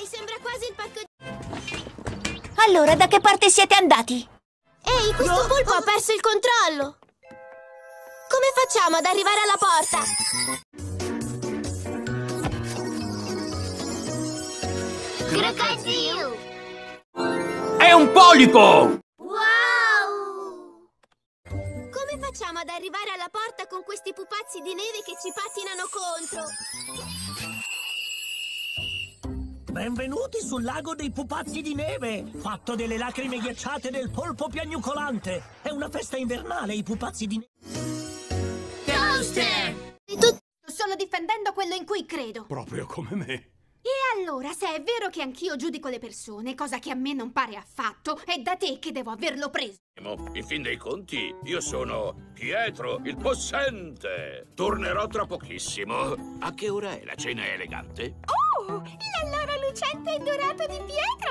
sembra quasi il pacco. Allora, da che parte siete andati? Ehi, questo polpo ha perso il controllo! Come facciamo ad arrivare alla porta? Crocodile! È un polipo! Wow! Come facciamo ad arrivare alla porta con questi pupazzi di neve che ci pattinano contro? Benvenuti sul lago dei pupazzi di neve, fatto delle lacrime ghiacciate del polpo piagnucolante. È una festa invernale, i pupazzi di neve. Toaster! Sto solo difendendo quello in cui credo. Proprio come me. E allora, se è vero che anch'io giudico le persone, cosa che a me non pare affatto, è da te che devo averlo preso. In fin dei conti, io sono Pietro, il possente. Tornerò tra pochissimo. A che ora è la cena elegante? Oh, l'alloro lucente e dorato di Pietro!